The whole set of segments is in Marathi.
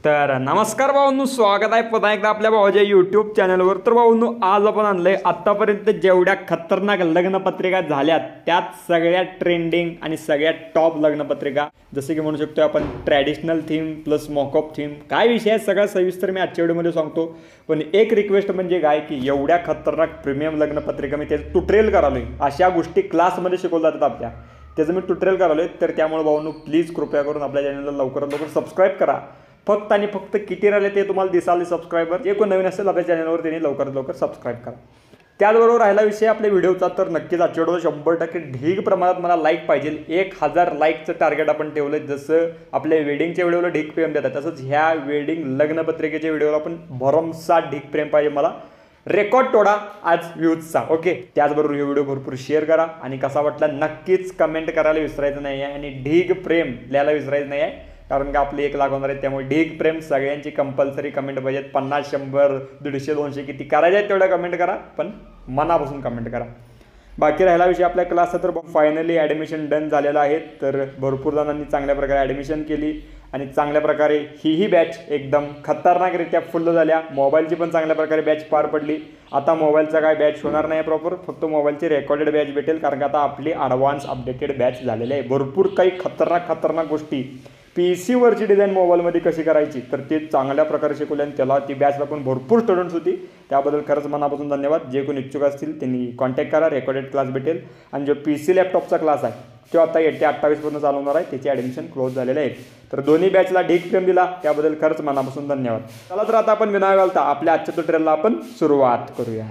तर नमस्कार भाऊंनो, स्वागत आहे पुन्हा एकदा आपल्या भावाच्या यूट्यूब चॅनलवर। तर भाऊंनो, आज आपण आणलंय आत्तापर्यंत जेवढ्या खतरनाक लग्नपत्रिका झाल्यात त्यात सगळ्यात ट्रेंडिंग आणि सगळ्यात टॉप लग्नपत्रिका, जसे की म्हणू शकतो आपण traditional theme plus mockup theme. काय विषय आहे सगळा सविस्तर मी आजच्या व्हिडिओमध्ये सांगतो, पण एक रिक्वेस्ट म्हणजे काय की एवढ्या खतरनाक प्रीमियम लग्नपत्रिका मी त्याचं ट्युटोरियल करालोय। अशा गोष्टी क्लासमध्ये शिकवल्या जातात आपल्या, त्याचं मी ट्युटोरियल करालोय। तर त्यामुळे भाऊंनो प्लीज कृपया करून आपल्या चॅनलला लवकरात लवकर सबस्क्राईब करा। फक्त आणि फक्त किती राहिले ते तुम्हाला दिसाले सबस्क्रायबर, जे कोण नवीन असेल आपल्या चॅनलवर त्यांनी लवकरात लवकर सबस्क्राईब करा। त्याचबरोबर राहिला विषय आपल्या व्हिडिओचा, तर नक्कीच आजच्या व्हिडिओला 100% ढीग प्रमाणात मला लाईक पाहिजे। 1000 लाईकचं टार्गेट आपण ठेवलं। जसं आपल्या वेडिंगच्या व्हिडिओला ढीग प्रेम देतात, तसंच ह्या वेडिंग लग्नपत्रिकेच्या व्हिडिओला पण भरमसाठ ढीग प्रेम पाहिजे मला। रेकॉर्ड तोडा आज व्ह्यूजचा, ओके। त्याचबरोबर हे व्हिडिओ भरपूर शेअर करा आणि कसा वाटला नक्कीच कमेंट करायला विसरायचं नाही आहे, आणि ढीग प्रेम लिहायला विसरायचं नाही आहे, कारण की आपले 1 लाख होणार आहेत। त्यामुळे ढीग प्रेम सगळ्यांची कंपल्सरी कमेंट पाहिजेत। 50, 100, 150, 200 किती करायचे आहेत तेवढ्या कमेंट करा, पण मनापासून कमेंट करा। बाकी राहिला विषय आपल्या क्लासचा, तर फायनली ॲडमिशन डन झालेलं आहे। तर भरपूर जणांनी चांगल्या प्रकारे ॲडमिशन केली आणि चांगल्या प्रकारे ही बॅच एकदम खतरनाकरित्या फुल झाल्या। मोबाईलची पण चांगल्या प्रकारे बॅच पार पडली। आता मोबाईलचा काय बॅच होणार नाही प्रॉपर, फक्त मोबाईलची रेकॉर्डेड बॅच भेटेल, कारण की आता आपली ॲडव्हान्स अपडेटेड बॅच झालेली आहे। भरपूर काही खतरनाक गोष्टी PC वरची डिझाईन मोबाईलमध्ये कशी करायची तर ते चांगल्या प्रकारे शिकवले, आणि त्याला ती बॅचला पण भरपूर स्टुडंट्स होती। त्याबद्दल खरंच मनापासून धन्यवाद। जे कोणी इच्छुक असतील त्यांनी कॉन्टॅक्ट करा, रेकॉर्डेड क्लास भेटेल। आणि जो PC लॅपटॉपचा क्लास आहे तो आता 28 पर्यंत चालू होणार आहे, त्याची ॲडमिशन क्लोज झालेले आहे। तर दोन्ही बॅचला ढीग प्रेम दिला, त्याबद्दल खरंच मनापासून धन्यवाद। चला तर आता आपण विना घालता आपल्या आजच्या ट्युटोरियलला आपण सुरुवात करूया।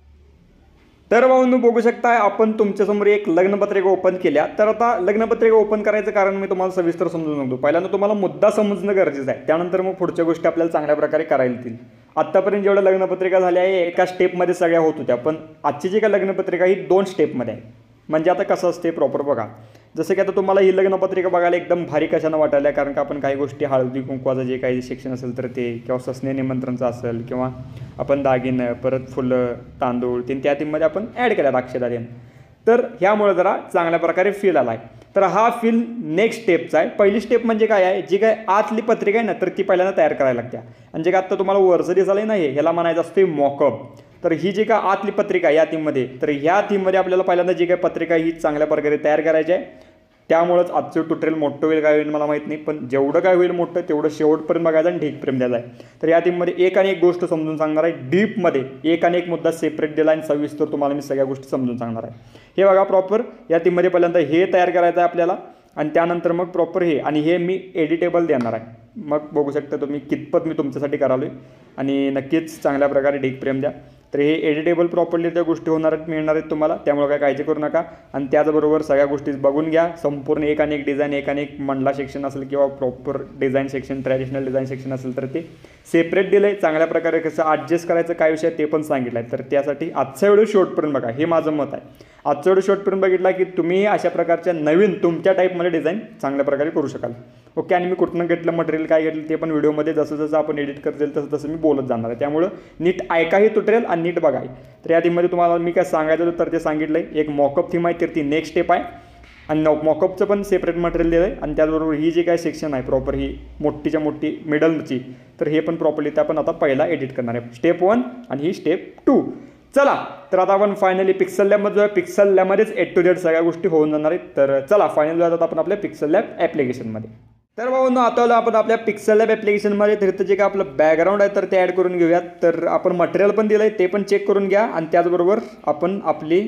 तर भाऊंनो, बघू शकताय आपण तुमच्यासमोर एक लग्नपत्रिका ओपन केल्या। तर आता लग्नपत्रिका ओपन करायचं कारण मी तुम्हाला सविस्तर समजून सांगतो। पहिल्यांदा तुम्हाला मुद्दा समजणं गरजेचं आहे, त्यानंतर मग पुढच्या गोष्टी आपल्याला चांगल्या प्रकारे करायला येतील। आत्तापर्यंत जेवढ्या लग्नपत्रिका झाल्या आहे एका स्टेपमध्ये सगळ्या होत होत्या, पण आजची जी काय लग्नपत्रिका ही 2 स्टेपमध्ये आहे। म्हणजे आता कसं असते प्रॉपर बघा, जसं की आता तुम्हाला ही लग्नपत्रिका बघायला एकदम भारी कशानं वाटायला, कारण का आपण काही गोष्टी हळदी कुंकवाचं जे काही सेक्शन असेल तर ते, किंवा ससने निमंत्रणचं असेल, किंवा आपण दागिनं परत फुलं तांदूळ त्या थीममध्ये आपण ॲड केल्या अक्षदान। तर ह्यामुळे जरा चांगल्या प्रकारे फील आला आहे। तर हा फील नेक्स्ट स्टेपचा आहे। पहिली स्टेप म्हणजे काय आहे, जी काय आतली पत्रिका आहे ना तर ती पहिल्यांदा तयार करायला लागते। आणि जे काय आत्ता तुम्हाला वरचं दिसायला नाही ह्याला म्हणायचं असते मॉकअप। तर ही जी काय आतली पत्रिका या थीममध्ये, तर ह्या थीममध्ये आपल्याला पहिल्यांदा जी काय पत्रिका ही चांगल्या प्रकारे तयार करायची आहे। त्यामुळेच आजचं ट्युटोरियल मोठं होईल काय होईल मला माहीत नाही, पण जेवढं काय होईल मोठं तेवढं शेवटपर्यंत बघायचं आणि ढीग प्रेम द्यायला आहे। तर या थीममध्ये एक आणि एक गोष्ट समजून सांगणार आहे, डीपमध्ये एक आणि एक मुद्दा सेपरेट दिला आणि सविस्तर तुम्हाला मी सगळ्या गोष्टी समजून सांगणार आहे। हे बघा प्रॉपर या थीममध्ये पहिल्यांदा हे तयार करायचं आहे आपल्याला, आणि त्यानंतर मग प्रॉपर हे, आणि हे मी एडिटेबल देणार आहे। मग बघू शकता तुम्ही कितपत मी तुमच्यासाठी करालो आहे, आणि नक्कीच चांगल्या प्रकारे ढीग प्रेम द्या। तर हे एडिटेबल प्रॉपरली त्या गोष्टी मिळणार आहेत तुम्हाला, त्यामुळे काय काळजी करू नका। आणि त्याचबरोबर सगळ्या गोष्टी बघून घ्या संपूर्ण, एक आणि एक डिझाईन, एक आणि एक मंडला सेक्शन असेल किंवा proper design section, traditional design section असेल तर ते सेपरेट दिलं आहे। चांगल्या प्रकारे कसं ॲडजस्ट करायचं काय विषय ते पण सांगितलं आहे। तर त्यासाठी आजचा व्हिडिओ शेवटपर्यंत बघा, हे माझं मत आहे। आजचा व्हिडिओ शेवटपर्यंत बघितला की तुम्ही अशा प्रकारच्या नवीन तुमच्या टाईपमध्ये डिझाईन चांगल्या प्रकारे करू शकाल, ओके। आणि मी कुठनं घेतलं मटेरियल काय घेतलं ते पण व्हिडिओमध्ये जसं जसं आपण एडिट करतील तसं तसं मी बोलत जाणार आहे। त्यामुळं नीट ऐका हे ट्युटोरियल आणि नीट बघा। तर या थीममध्ये तुम्हाला मी काय सांगायचं होतं तर ते सांगितलं आहे। एक मॉकअप थीम आहे तर ती नेक्स्ट स्टेप आहे, आणि मॉकअपचं पण सेपरेट मटेरियल दिलं आहे। आणि त्याचबरोबर ही जी काय सेक्शन आहे प्रॉपर ही मोठीच्या मोठी मिडलची, तर हे पण प्रॉपरली त्या पण आता पहिला एडिट करणार आहे, स्टेप 1 आणि ही स्टेप 2। चला तर आता आपण फायनली पिक्सल लॅबमध्ये जो आहे, पिक्सल लॅबमध्येच A to Z सगळ्या गोष्टी होऊन जाणार आहेत। तर चला फायनली जातात आपण आपल्या पिक्सल लॅब ॲप्लिकेशनमध्ये। तर भाऊंनो, आता आपण आपल्या पिक्सल लॅब ॲप्लिकेशनमध्ये तिथं जे काय आपलं बॅकग्राऊंड आहे तर ते ॲड करून घेऊयात। तर आपण मटेरियल पण दिलं आहे ते पण चेक करून घ्या, आणि त्याचबरोबर आपण आपली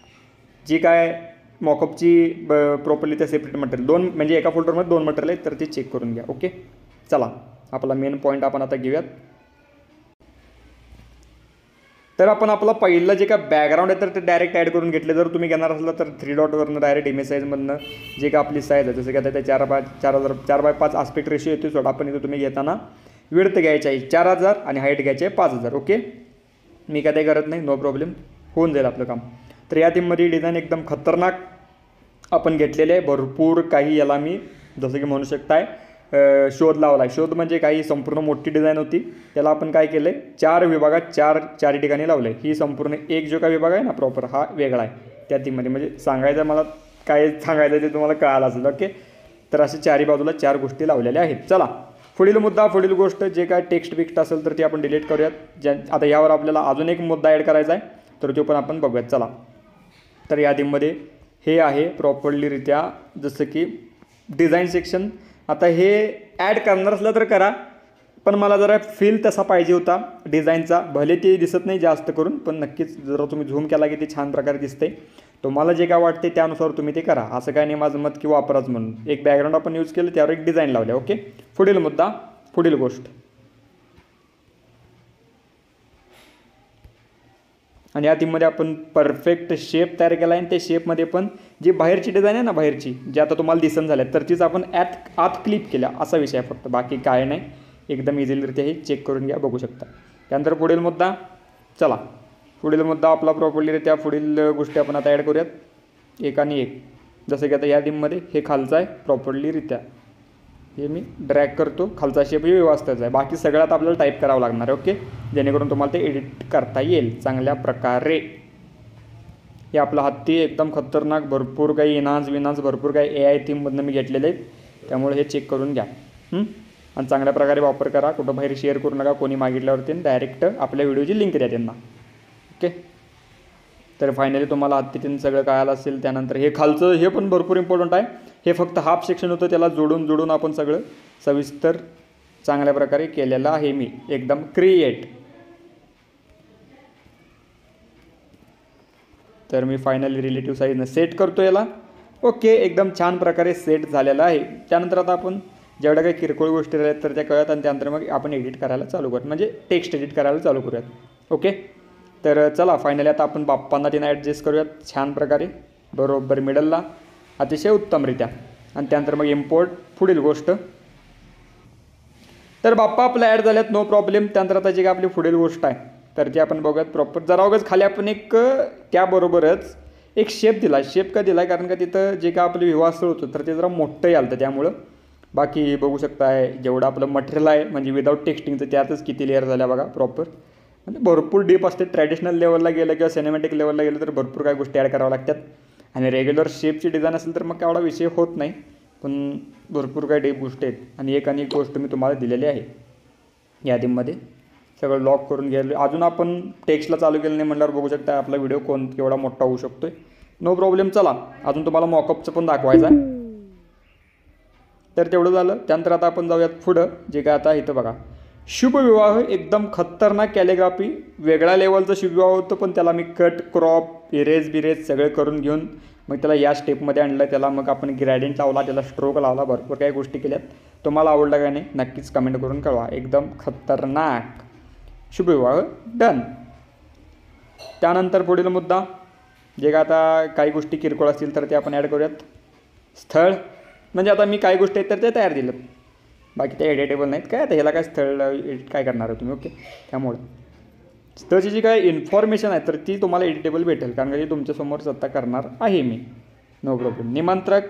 जी काय मॉकअपची प्रॉपरली त्या सेपरेट मटेरियल 2 म्हणजे एका फोल्डरमध्ये 2 मटेरियल आहेत तर ते चेक करून घ्या, ओके। चला आपला मेन पॉईंट आपण आता घेऊयात। तर आपण आपलं पहिलं जे काय बॅकग्राऊंड आहे तर ते डायरेक्ट ॲड करून घेतले। जर तुम्ही घेणार असला तर 3 डॉटवरनं डायरेक्ट इमेज साईजमधनं जे काय आपली साईज आहे, जसं की आता ते 4x5 आस्पेक्ट रेशो येतो सोडा, पण इथं तुम्ही घेताना विड्थ घ्यायची आहे 4000 आणि हाईट घ्यायची आहे 5000, ओके। मी काय ते करत नाही, नो प्रॉब्लेम, होऊन जाईल आपलं काम। तर या थीममध्ये डिझाईन एकदम खतरनाक आपण घेतलेले आहे। भरपूर काही याला मी जसं की म्हणू शकताय शोध लावला आहे। शोध म्हणजे काही संपूर्ण मोठी डिझाईन होती, त्याला आपण काय केलं आहे 4 विभागात 4 ठिकाणी लावलं आहे। ही संपूर्ण एक जो काय विभाग आहे ना प्रॉपर हा वेगळा आहे त्या थीममध्ये, म्हणजे सांगायचं मला काय सांगायचं ते तुम्हाला कळालं असेल, ओके। तर असे 4ही बाजूला 4 गोष्टी लावलेल्या आहेत। चला पुढील मुद्दा, पुढील गोष्ट, जे काय टेक्स्ट बिक्स्ट असेल तर ते आपण डिलीट करूयात. आता यावर आपल्याला अजून एक मुद्दा ॲड करायचा आहे, तर तो पण आपण बघूयात. चला, तर यादीमध्ये हे आहे प्रॉपरलीरित्या जसं की डिझाईन सेक्शन. आता हे ॲड करणार असलं तर करा, पण मला जरा फील तसा पाहिजे होता डिझाईनचा. भले ते दिसत नाही जास्त करून, पण नक्कीच जरा तुम्ही झूम केला की ते छान प्रकारे दिसते. तुम्हाला जे काय वाटते त्यानुसार तुम्ही ते करा, असं काय नाही माझं मत की वापराच म्हणून. एक बॅकग्राऊंड आपण यूज केलं, त्यावर एक डिझाईन लावले. ओके, पुढील मुद्दा, पुढील गोष्ट, आणि या टीममध्ये आपण परफेक्ट शेप तयार केला आहे. आणि त्या शेपमध्ये पण जी बाहेरची डिझाईन आहे ना, बाहेरची जी आता तुम्हाला दिसन झाल्या, तर तीच आपण आत क्लिप केल्या, असा विषय आहे फक्त, बाकी काय नाही. एकदम इझिलीरित्या हे चेक करून घ्या, बघू शकता. त्यानंतर पुढील मुद्दा, चला पुढील मुद्दा आपला प्रॉपरलीरित्या पुढील गोष्टी आपण आता ॲड करूयात एक आणि एक. जसं की आता या टीममध्ये हे खालचं आहे प्रॉपरलीरित्या, हे मी ड्रॅग करतो, खालचा शेप हे व्यवस्थित आहे. बाकी सगळ्यात आपल्याला टाईप करावं लागणार आहे. ओके, जेणेकरून तुम्हाला ते एडिट करता येईल चांगल्या प्रकारे. हे आपला हत्ती एकदम खतरनाक, भरपूर काही इनान्स भरपूर काही AI थीममधनं मी घेतलेले आहेत, त्यामुळे हे चेक करून घ्या आणि चांगल्या प्रकारे वापर करा. कुठं बाहेर शेअर करू नका, कोणी मागितल्यावरती डायरेक्ट आपल्या व्हिडिओची लिंक द्या त्यांना. ओके, तर फायनली तुम्हाला हत्तीतीन सगळं कळालं असेल. त्यानंतर हे खालचं हे पण भरपूर इम्पॉर्टंट आहे. हे फक्त हाफ सेक्शन होतं, त्याला जोडून आपण सगळं सविस्तर चांगल्या प्रकारे केलेलं आहे मी, एकदम क्रिएट. तर मी फायनली रिलेटिव्ह साईजनं सेट करतो याला. ओके, एकदम छान प्रकारे सेट झालेला आहे. त्यानंतर आता आपण जेवढ्या काही किरकोळ गोष्टी राहिल्यात तर त्या कळत, आणि त्यानंतर मग आपण एडिट करायला चालू करूयात, म्हणजे टेक्स्ट एडिट करायला चालू करूयात. ओके, तर चला फायनली आता आपण बाप्पांना तिनं ॲडजस्ट करूयात छान प्रकारे, बरोबर मिडलला, अतिशय उत्तमरित्या. आणि त्यानंतर मग इम्पोर्ट. पुढील गोष्ट, तर बाप्पा आपल्या ॲड झाल्यात, नो प्रॉब्लेम. त्यानंतर आता जी काय आपली पुढील गोष्ट आहे तर ती आपण बघूयात प्रॉपर. जरा उगाच खाली आपण एक त्याबरोबरच एक शेप दिला. शेप का दिला आहे, कारण का तिथं जे काय आपलं विवाहस्थळ होतं तर ते जरा मोठंही आलं होतं, त्यामुळं. बाकी बघू शकताय जेवढं आपलं मटेरियल आहे म्हणजे विदाऊट टेक्स्टिंगचं, त्यातच किती लेअर झाल्या बघा प्रॉपर. म्हणजे भरपूर डीप असते. ट्रॅडिशनल लेवलला गेलं किंवा सिनेमॅटिक लेवलला गेलं तर भरपूर काही गोष्टी ॲड कराव्या लागतात. आणि रेग्युलर शेपची डिझाईन असेल तर मग एवढा विषय होत नाही, पण भरपूर काही डीप गोष्टी आहेत. आणि एक गोष्ट मी तुम्हाला दिलेली आहे यादीमध्ये, सगळं लॉक करून घ्यायला. अजून आपण टेक्स्टला चालू केलं नाही म्हटल्यावर बघू शकता आपला व्हिडिओ केवढा मोठा होऊ शकतो आहे. No problem. चला अजून तुम्हाला मॉकअपचं पण दाखवायचं आहे, तर तेवढं झालं. त्यानंतर आता आपण जाऊयात पुढं. जे काय आता इथं बघा, शुभविवाह, एकदम खतरनाक कॅलिग्राफी, वेगळ्या लेवलचं शुभविवाह होतं, पण त्याला मी कट, क्रॉप, इरेज सगळे करून घेऊन मग त्याला या स्टेपमध्ये आणलं. त्याला मग आपण ग्रॅडियंट लावला, त्याला स्ट्रोक लावला, भरपूर काही गोष्टी केल्यात. तुम्हाला आवडलं का नाही नक्कीच कमेंट करून कळवा. एकदम खतरनाक शुभविवाह डन. त्यानंतर पुढील मुद्दा, जे का आता काही गोष्टी किरकोळ असतील तर ते आपण ॲड करूयात. स्थळ, म्हणजे आता मी काही गोष्टी आहेत तर ते तयार दिलं, बाकी ते एडिटेबल नाहीत. काय आता ह्याला काय स्थळ एडिट काय करणार आहे तुम्ही. ओके, त्यामुळं स्थळची जी काय इन्फॉर्मेशन आहे तर ती तुम्हाला एडिटेबल भेटेल, कारण की तुमच्यासमोर सत्ता करणार आहे मी. No problem. निमंत्रक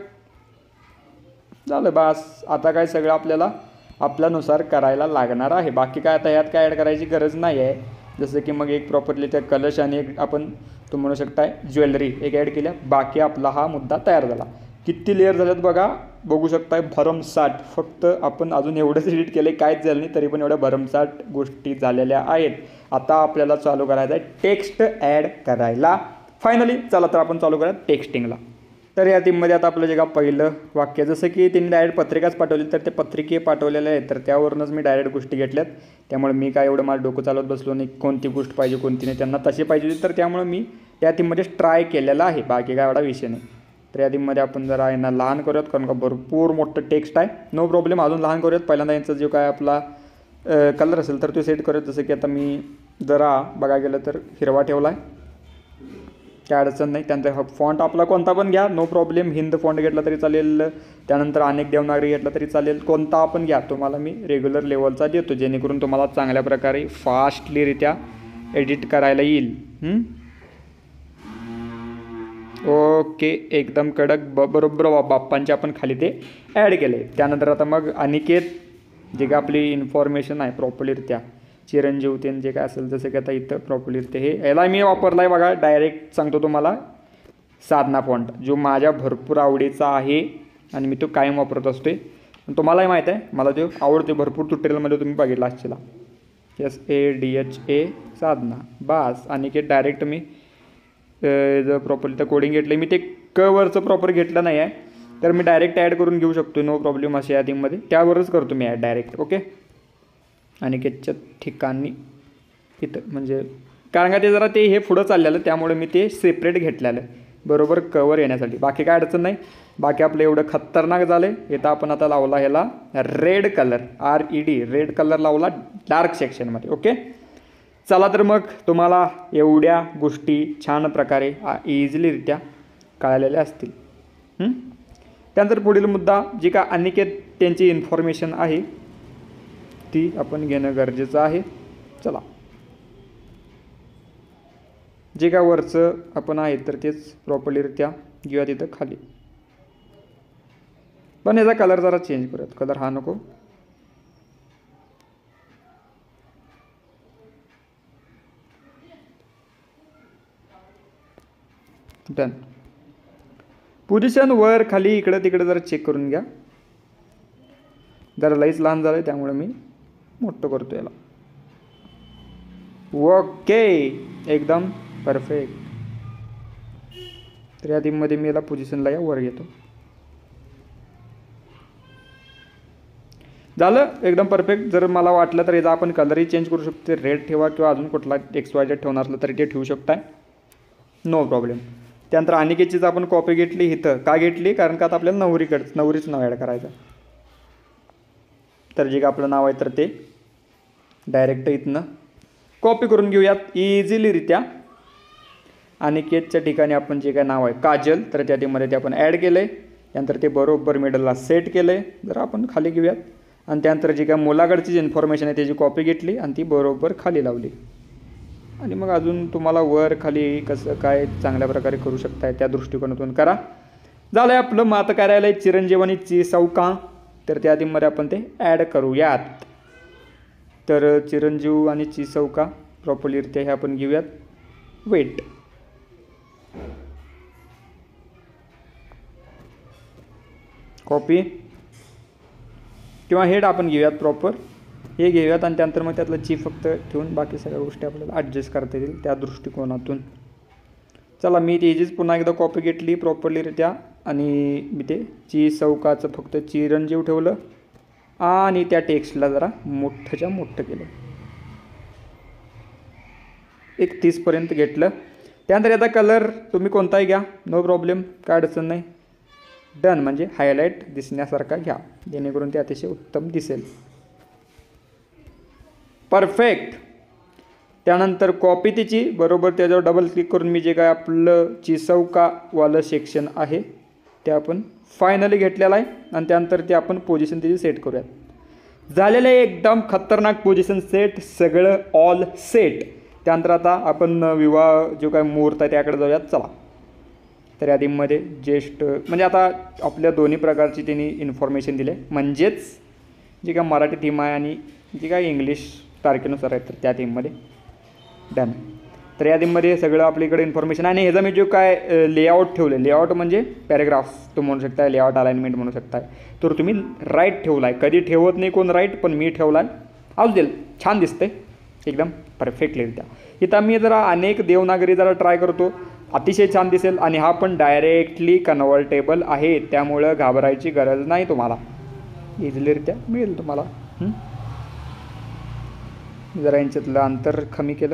झालं बास. आता काय सगळं आपल्याला आपल्यानुसार करायला लागणार आहे. बाकी काय आता ह्यात काय ॲड करायची गरज नाही आहे. जसं की मग एक प्रॉपरली त्या कलश आणि एक आपण तुम्ही म्हणू शकताय ज्वेलरी एक ॲड केल्या. बाकी आपला हा मुद्दा तयार झाला. किती लेअर झालेत बघा, बघू शकताय भरमसाठ. फक्त आपण अजून एवढंच एडिट केलं आहे, काहीच झालं नाही, तरी पण एवढ्या भरमसाठ गोष्टी झालेल्या आहेत. आता आपल्याला चालू करायचं आहे टेक्स्ट ॲड करायला. फायनली चला तर आपण चालू करूया टेक्स्टिंगला. तर या टीममध्ये आता आपलं जे का पहिलं वाक्य, जसं की त्यांनी डायरेक्ट पत्रिकाच पाठवली तर ते पत्रिके पाठवलेले आहेत, तर त्यावरूनच मी डायरेक्ट गोष्टी घेतल्यात. त्यामुळे मी काय एवढं माझं डोकं चालवत बसलो नाही, कोणती गोष्ट पाहिजे कोणती नाही, त्यांना तशी पाहिजे होती, तर त्यामुळे मी त्या टीममध्येच ट्राय केलेलं आहे. बाकी काय एवढा विषय नाही. तर या टीममध्ये आपण जरा यांना लहान करूयात, कारण का भरपूर मोठं टेक्स्ट आहे. नो प्रॉब्लेम, अजून लहान करूयात. पहिल्यांदा यांचा जो काय आपला कलर असेल तर तो सेट करूयात. जसं की आता मी जरा बघायला गेलं तर हिरवा ठेवला आहे, काय अडचण नाही. त्यानंतर हा फॉन्ट आपला कोणता पण घ्या, नो प्रॉब्लेम. हिंद फॉन्ट घेतला तरी चालेल, त्यानंतर अनेक देवनागरी घेतला तरी चालेल, कोणता आपण घ्या. तुम्हाला मी रेग्युलर लेवलचा देतो, जेणेकरून तुम्हाला चांगल्या प्रकारे फास्टलीरित्या एडिट करायला येईल. ओके, एकदम कडक बरोबर बाप्पांचे आपण खाली ते ॲड केले. त्यानंतर आता मग अनिकेत, जे काय आपली इन्फॉर्मेशन आहे प्रॉपरलीरित्या, चिरंजीव तेन जे काय असेल, जसं की आता इथं प्रॉपरलीरित्या हे याला मी वापरला आहे बघा. डायरेक्ट सांगतो तुम्हाला, साधना फॉन्ट, जो माझ्या भरपूर आवडीचा आहे आणि मी तो कायम वापरत असतो. तुम्हालाही माहीत आहे, मला ते आवडते, भरपूर ट्युटोरियलमध्ये तुम्ही बघितला असशीला. SADHA साधना बास. आणि की डायरेक्ट मी जर प्रॉपरली तर कोडिंग घेतलं, मी ते वरचं प्रॉपर घेतलं नाही आहे, तर मी डायरेक्ट ॲड करून घेऊ शकतो, नो प्रॉब्लेम. अशा यादीमध्ये त्यावरच करतो मी ॲड डायरेक्ट. ओके. आणि केच्या ठिकाणी इथं म्हणजे कारण का ते जरा ते हे पुढं चाललेलं, त्यामुळे मी ते सेपरेट घेतलेलं बरोबर कवर येण्यासाठी. बाकी काय अडचण नाही. बाकी आपलं एवढं खतरनाक झालं आहे. इथं आपण आता लावला ह्याला red colour, RED red colour लावला डार्क सेक्शनमध्ये. ओके. चला तर मग तुम्हाला एवढ्या गोष्टी छान प्रकारे इझिलीरित्या कळलेल्या असतील. त्यानंतर पुढील मुद्दा जी का अनिकेत त्यांची इन्फॉर्मेशन आहे ती आपण घेणं गरजेचं आहे. चला, जे काय वरचं आपण आहे तर तेच प्रॉपरलीरित्या घेऊया तिथं खाली. पण याचा कलर जरा चेंज करूयात. कलर हा नको. डन. पोझिशन वर खाली इकडं तिकडे जरा चेक करून घ्या. जरा लईच लहान झालं आहे, त्यामुळे मी मोठं करतो याला. ओके, एकदम परफेक्ट. तर या टीममध्ये मी याला पोझिशनला या वर घेतो. झालं एकदम परफेक्ट. जर मला वाटलं तर याचा आपण कलरही चेंज करू शकतो. रेड ठेवा किंवा अजून कुठला XYZ ठेवणार असलं तरी ते ठेवू शकताय, नो प्रॉब्लेम. त्यानंतर अनिकेतचीच आपण कॉपी घेतली. इथं का घेतली? कारण का आता आपल्याला नवरीचं नाव ॲड करायचं. तर जे का आपलं नाव आहे तर ते डायरेक्ट इथनं कॉपी करून घेऊयात इझिलीरित्या. अनिकेतच्या ठिकाणी आपण जे काय नाव आहे काजल, तर त्या टीमध्ये ते आपण ॲड केलं आहे. त्यानंतर ते बरोबर मिडलला सेट केलं आहे. जरा आपण खाली घेऊयात. आणि त्यानंतर जी काय मुलाकडची जी इन्फॉर्मेशन आहे त्याची कॉपी घेतली आणि ती बरोबर खाली लावली. आणि मग अजून तुम्हाला वर खाली कसं काय चांगल्या प्रकारे करू शकताय त्या दृष्टिकोनातून करा. झालं आहे आपलं. मग आता काय राहिलं आहे चिरंजीव आणि चिसौका, तर त्या टीममध्ये आपण ते ॲड करूयात. तर चिरंजीव आणि चिसौका प्रॉपरलीरित्या हे आपण घेऊयात. वेट, कॉपी किंवा हेड आपण घेऊयात प्रॉपर, हे घेऊयात. आणि त्यानंतर मग त्यातलं ची फक्त ठेवून बाकी सगळ्या गोष्टी आपल्याला ॲडजस्ट करता येतील त्या दृष्टिकोनातून. चला, मी तेजीच पुन्हा एकदा कॉपी घेतली प्रॉपरलीरित्या आणि मी ते चिसौकाचं फक्त चिरंजीव ठेवलं आणि त्या टेक्स्टला जरा मोठंच्या मोठं केलं. 31 पर्यंत घेतलं. त्यानंतर याचा कलर तुम्ही कोणताही घ्या, नो प्रॉब्लेम, काय अडचण नाही. डन. म्हणजे हायलाईट दिसण्यासारखा घ्या, जेणेकरून ते अतिशय उत्तम दिसेल. परफेक्ट. त्यानंतर कॉपी तिची बरोबर त्याच्यावर डबल क्लिक करून मी जे काय आपलं चिसौकावालं सेक्शन आहे ते आपण फायनली घेतलेलं आहे. आणि त्यानंतर ते आपण पोझिशन त्याची सेट करूयात. झालेलं आहे एकदम खतरनाक पोझिशन सेट, सगळं ऑल सेट. त्यानंतर आता आपण विवाह जो काय मुहूर्त आहे त्याकडे जाऊयात. चला. तर या टीममध्ये ज्येष्ठ म्हणजे आता आपल्या दोन्ही प्रकारची त्यांनी इन्फॉर्मेशन दिली आहे. म्हणजेच जी काय मराठी थीम आहे आणि जी काय इंग्लिश तारखेनुसार आहे तर त्या टीममध्ये. डन. तर या टीममध्ये सगळं आपल्याकडे इन्फॉर्मेशन आहे. आणि ह्याचा मी जो काय लेआउट ठेवलं, लेआउट म्हणजे पॅरेग्राफ तुम्ही म्हणू शकता, लेआउट अलाइनमेंट म्हणू शकता, तर तुम्ही राईट ठेवला आहे. कधी ठेवत नाही कोण राईट, पण मी ठेवला आहे. असू देईल, छान दिसतंय एकदम परफेक्टलीरित्या. इथं मी जरा अनेक देवनागरी जरा ट्राय करतो, अतिशय छान दिसेल. आणि हा पण डायरेक्टली कन्व्हर्टेबल आहे, त्यामुळं घाबरायची गरज नाही तुम्हाला, इझिलीरित्या मिळेल तुम्हाला. जरा यांच्यातलं अंतर कमी केलं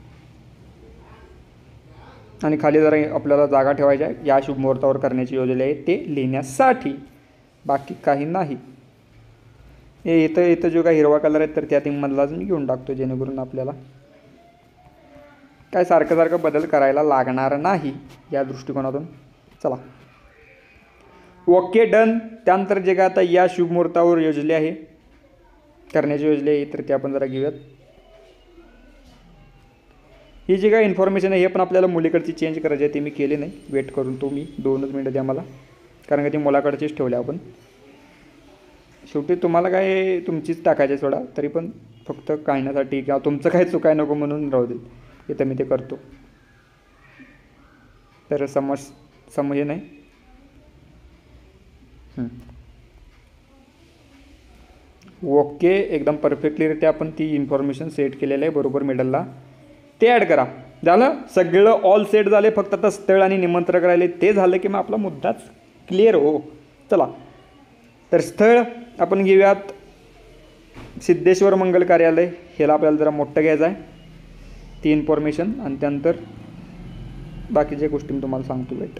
आणि खाली जरा आपल्याला जागा ठेवायची आहे या शुभमुहूर्तावर करण्याची योजना आहे ते लिहिण्यासाठी, बाकी काही नाही. हे इथं जो काही हिरवा कलर आहे तर त्या टीममधलाच मी घेऊन टाकतो, जेणेकरून आपल्याला काय सारखं बदल करायला लागणार नाही या दृष्टिकोनातून. चला, ओके, डन. त्यानंतर जे काय आता या शुभमुहूर्तावर योजले आहे करण्याची योजना आहे तर ते आपण जरा घेऊयात. ही जी काय इन्फॉर्मेशन आहे हे पण आपल्याला मुलीकडची चेंज करायची आहे, ते मी केले नाही. वेट करून तो मी 2 मिनिटं द्या मला, कारण का ती मुलाकडचीच ठेवली आपण. शेवटी तुम्हाला काय तुमचीच टाकायची सोडा, तरी पण फक्त काढण्यासाठी किंवा तुमचं काय चुकाय नको म्हणून राहू दे, इथं मी ते करतो. तर समज हे नाही. ओके, एकदम परफेक्टलीरित्या आपण ती इन्फॉर्मेशन सेट केलेलं आहे बरोबर मिडलला. ते ॲड करा. झालं सगळं ऑल सेट झाले. फक्त आता स्थळ आणि निमंत्रक राहिले. ते झालं की मग आपला मुद्दाच क्लिअर हो. चला तर स्थळ आपण घेऊयात सिद्धेश्वर मंगल कार्यालय. ह्याला आपल्याला जरा मोठं घ्यायचं आहे ती इन्फॉर्मेशन, आणि त्यानंतर बाकीच्या गोष्टी मी तुम्हाला सांगतो. वेट,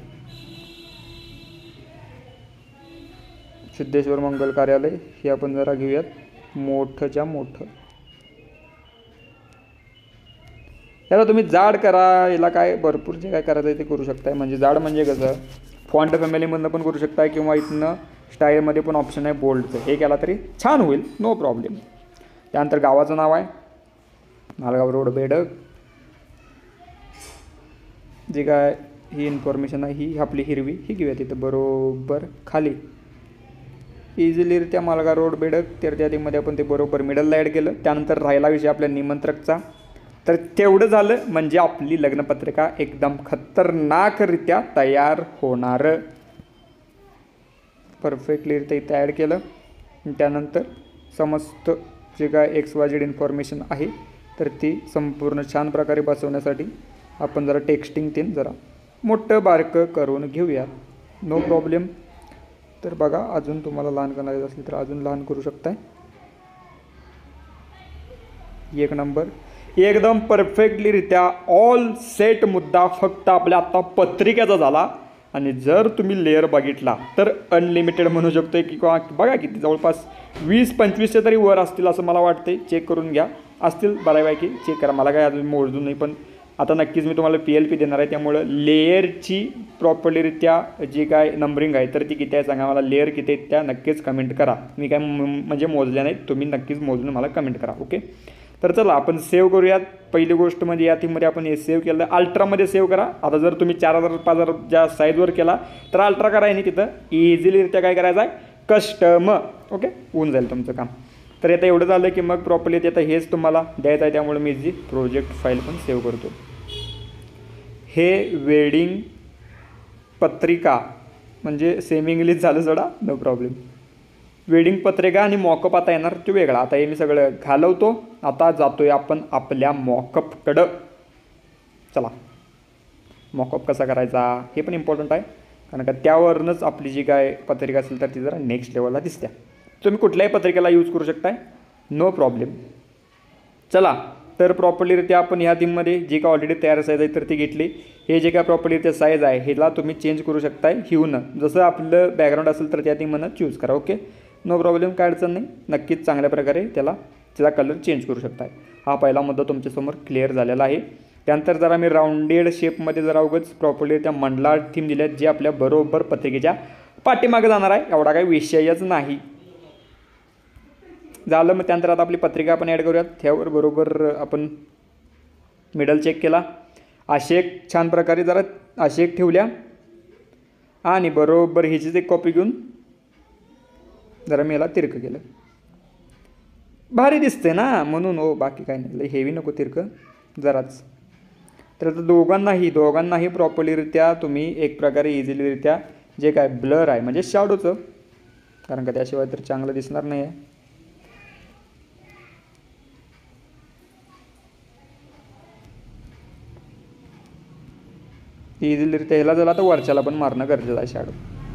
सिद्धेश्वर मंगल कार्यालय हे आपण जरा घेऊयात मोठंच्या मोठं. याला तुम्ही जाड करा. याला काय भरपूर जे काय करायचं आहे ते करू शकताय. म्हणजे जाड म्हणजे कसं, फॉन्ट फॅमिलीमधनं पण करू शकताय किंवा इथनं स्टाईलमध्ये पण ऑप्शन आहे बोल्डचं. हे केला तरी छान होईल, नो प्रॉब्लेम. त्यानंतर गावाचं नाव आहे मालगाव रोड बेडग. जे काय ही इन्फॉर्मेशन आहे ही आपली हिरवी ही घेऊया तिथं बरोबर खाली इझिलीरित्या मालगाव रोड बेडग. तर त्यामध्ये आपण ते बरोबर मिडलला ॲड केलं. त्यानंतर राहिला विषय आपल्या निमंत्रकचा. तर तेवढं झालं म्हणजे आपली लग्नपत्रिका एकदम खतरनाकरित्या तयार होणार. परफेक्टलीरित्या इथं ॲड केलं. त्यानंतर समस्त जे काय XYZ इन्फॉर्मेशन आहे तर ती संपूर्ण छान प्रकारे बसवण्यासाठी आपण जरा टेक्स्टिंग तीन जरा मोठं बारकं करून घेऊया, नो प्रॉब्लेम. तर बघा अजून तुम्हाला लहान करायचं असेल तर अजून लहान करू शकताय. एक नंबर एकदम परफेक्टलीरित्या ऑल सेट मुद्दा फक्त आपल्या आत्ता पत्रिकेचा झाला. आणि जर तुम्ही लेअर बघितला तर अनलिमिटेड म्हणू शकतो की किंवा बघा किती जवळपास 20-25च्या तरी वर असतील असं मला वाटते. चेक करून घ्या, असतील बऱ्यापैकी चेक करा. मला काय अजून मोजून नाही, पण आता नक्कीच मी तुम्हाला PLP देणार आहे. त्यामुळं लेअरची प्रॉपरलीरित्या जी काय नंबरिंग आहे तर ती किती आहे सांगा मला. लेअर किती आहेत त्या नक्कीच कमेंट करा. मी काय म्हणजे मोजल्या नाहीत, तुम्ही नक्कीच मोजून मला कमेंट करा. ओके, तर चला आपण सेव्ह करूयात. पहिली गोष्ट म्हणजे या थीममध्ये आपण हे सेव्ह केलं. अल्ट्रामध्ये सेव्ह करा. आता जर तुम्ही 4000-5000 ज्या साईजवर केला तर अल्ट्रा करा आणि तिथं इझिलीरित्या काय करायचं आहे कस्टम. ओके, होऊन जाईल तुमचं काम. तर आता एवढं झालं की मग प्रॉपर्ली आता हेच तुम्हाला द्यायचं आहे. त्यामुळे मी जी प्रोजेक्ट फाईल पण सेव्ह करतो. हे वेडिंग पत्रिका म्हणजे सेमी इंग्लिश झालं सोडा, नो प्रॉब्लेम. वेडिंग पत्रिका आणि मॉकअप आता येणार तो वेगळा. आता हे मी सगळं घालवतो. आता जातोय आपण आपल्या मॉकअपकडं. चला, मॉकअप कसा करायचा हे पण इम्पॉर्टंट आहे, कारण का त्यावरूनच आपली जी काय पत्रिका असेल तर ती जरा नेक्स्ट लेवलला दिसते. तुम्ही कुठल्याही पत्रिकेला यूज करू शकताय, नो प्रॉब्लेम. चला तर प्रॉपर्लीरित्या आपण ह्या थीममध्ये जी काय ऑलरेडी तयार साईज आहे तर ती घेतली. हे जे काय प्रॉपर्लीरित्या साईज आहे ह्याला तुम्ही चेंज करू शकताय हिवनं. जसं आपलं बॅकग्राऊंड असेल तर त्या थीमनं चूज करा. ओके, नो प्रॉब्लेम, काय अडचण नाही. नक्कीच चांगल्या प्रकारे त्याचा कलर चेंज करू शकताय. हा पहिला मुद्दा तुमच्यासमोर क्लिअर झालेला आहे. त्यानंतर जरा मी राऊंडेड शेपमध्ये जरा उगाच प्रॉपर्ली त्या मंडला थीम दिल्यात जे आपल्या बरोबर पत्रिकेच्या पाठीमागे जाणार आहे. एवढा काही विषयच नाही. झालं मग त्यानंतर आता आपली पत्रिका आपण ॲड करूयात. त्यावर बरोबर आपण मिडल चेक केला. आशेक छान प्रकारे जरा आशेक ठेवल्या आणि बरोबर ह्याचीच एक कॉपी घेऊन जरा मी याला तिरकं केलं. भारी दिसते ना म्हणून हो, बाकी काय नाही. हेवी नको तिरकं जराच. तर आता दोघांनाही प्रॉपर्लीरित्या तुम्ही एक प्रकारे इझिलीरित्या जे काय ब्लर आहे म्हणजे शॅडोचं, कारण का त्याशिवाय तर चांगलं दिसणार नाही आहे. इझिलीरित्या ह्याला झाला तर वरच्याला पण मारणं गरजेचं आहे शॅडो.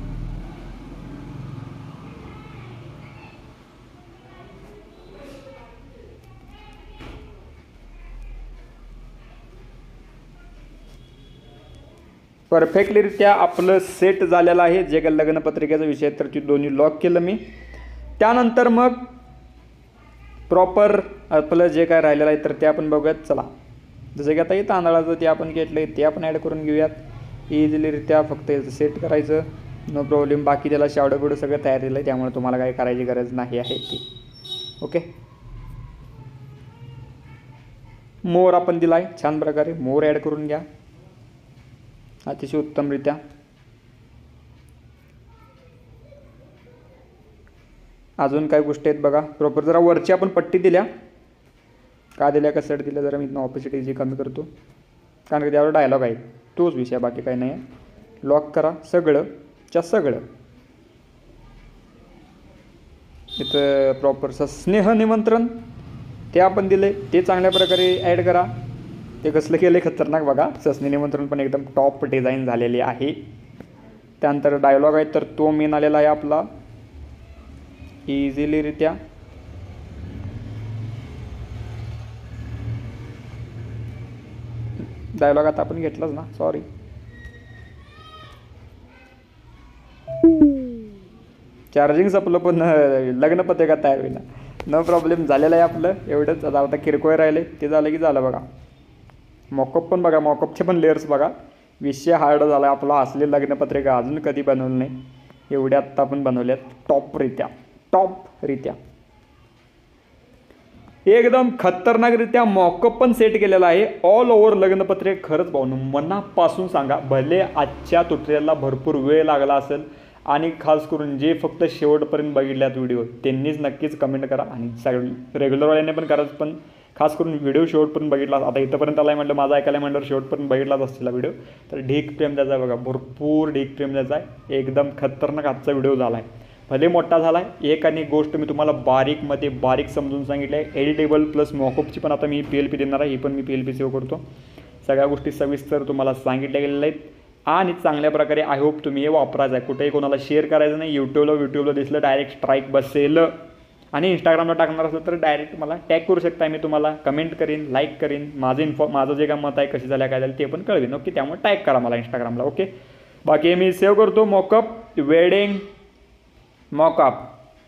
परफेक्टलीरित्या आपलं सेट झालेलं आहे. जे काही लग्नपत्रिकेचा विषय तर ती दोन्ही लॉक केलं मी. त्यानंतर मग प्रॉपर आपलं जे काय राहिलेलं आहे तर ते आपण बघूयात. चला, जसं की आता हे तांदळाचं ते आपण घेतलं आहे ते आपण ॲड करून घेऊयात. इझिलीरित्या फक्त याचं सेट करायचं, नो प्रॉब्लेम. बाकी त्याला शॅडो बिडो सगळं तयार केलं आहे त्यामुळे तुम्हाला काही करायची गरज नाही आहे ती. ओके, मोर आपण दिला आहे छान प्रकारे. मोर ॲड करून घ्या अतिशय उत्तमरित्या. अजून काय गोष्टी आहेत बघा. प्रॉपर जरा वरची आपण पट्टी दिल्या. का दिल्या कशासाठी दिल्या जरा मी ऑपॉसिटी जी कमी करतो, कारण की त्यावर डायलॉग आहे, तोच विषय, बाकी काही नाही आहे. लॉक करा सगळंच्या सगळं. इथं प्रॉपरचं स्नेह निमंत्रण ते आपण दिले, ते चांगल्या प्रकारे ॲड करा. ते कसलं केलं आहे खतरनाक बघा. सस्ने निमंत्रण पण एकदम टॉप डिझाईन झालेली आहे. त्यानंतर डायलॉग आहे तर तो मेन आलेला आहे आपला इझिलीरित्या. डायलॉग आता आपण घेतलाच ना, सॉरी. चार्जिंग संपलं पण लग्न पत्रिका तयार होईना. नो प्रॉब्लेम झालेलं आहे आपलं. एवढंच आता किरकोळ राहिले ते झालं की झालं बघा. मॉकअप पण बघा, मॉकअपचे पण लेअर्स बघा. विषय हार्ड झाला आपला. असली लग्नपत्रिका अजून कधी बनवलं नाही. एवढ्या आत्ता आपण बनवल्यात टॉपरित्या एकदम खतरनाकरित्या मॉकअप पण सेट केलेला आहे. ऑल ओव्हर लग्नपत्रिका. खरंच भाऊनो मनापासून सांगा, भले आजच्या ट्युटोरियलला भरपूर वेळ लागला असेल आणि खास करून जे फक्त शेवटपर्यंत बघितल्यात व्हिडिओ त्यांनीच नक्कीच कमेंट करा. आणि सगळं रेग्युलरवाल्याने पण कराच, पण खास करून व्हिडिओ शेवटपर्यंत बघितला. आता इथंपर्यंत आला आहे म्हटलं, माझा ऐकायला म्हटलं शेवटपर्यंत बघितलाच असलेला व्हिडिओ. तर ढीक प्रेम द्यायचा आहे बघा, भरपूर ढीक प्रेम द्यायचा आहे. एकदम खतरनाक आजचा व्हिडिओ झाला आहे. भले मोठा झाला आहे. एक आणि गोष्ट मी तुम्हाला बारीक समजून सांगितलं आहे. एडिटेबल प्लस मॉकअपची पण आता मी PLP देणार आहे. ही पण मी PLP सेव्ह करतो. सगळ्या गोष्टी सविस्तर तुम्हाला सांगितल्या गेलेल्या आहेत. आणि चांगल्या प्रकारे आय होप तुम्ही हे वापरायचं आहे. कुठेही कोणाला शेअर करायचं नाही. यूट्यूबला दिसलं डायरेक्ट स्ट्राईक बसेल. आणि इंस्टाग्रामला टाकणार असेल तर डायरेक्ट मला टॅग करू शकता. मी तुम्हाला कमेंट करीन, लाईक करीन. माझं जे काय मत आहे, कशी झाल्या काय झालं ते पण कळवीन. ओके, त्यामुळे टॅग करा मला इंस्टाग्रामला. ओके, बाकी मी सेव्ह करतो. मॉकअप वेडिंग मॉकअप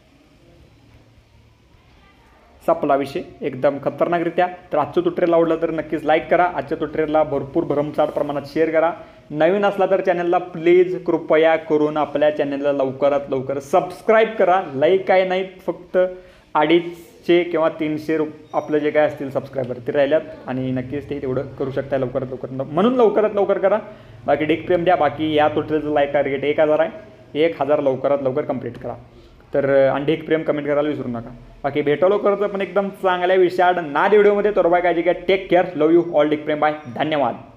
संपला विषय एकदम खतरनाकरित्या. तर आजचं ट्युटोरियल आवडलं तर नक्कीच लाईक करा. आजच्या ट्युटोरियलला भरपूर भरमसाठ प्रमाणात शेअर करा. नवीन असला तर चॅनलला प्लीज कृपया करून आपल्या चॅनलला लवकरात लवकर सबस्क्राईब करा. लाईक काय नाही, फक्त 250 किंवा 300 आपलं जे काय असतील सबस्क्रायबर ते राहिल्यात. आणि नक्कीच ते तेवढं करू शकता लवकरात लवकर, म्हणून लवकरात लवकर करा. बाकी ढीक प्रेम द्या. बाकी या ट्युटोरियलचं लाईक टार्गेट 1000 आहे. 1000 लवकरात लवकर कंप्लीट करा. तर आणि ढीक प्रेम कमेंट करायला विसरू नका. बाकी भेटो लवकरच पण एकदम चांगल्या विषयात नाद व्हिडिओमध्ये. तर बाय, काळजी घ्या. Take care. Love you all. ढीक प्रेम. बाय. धन्यवाद.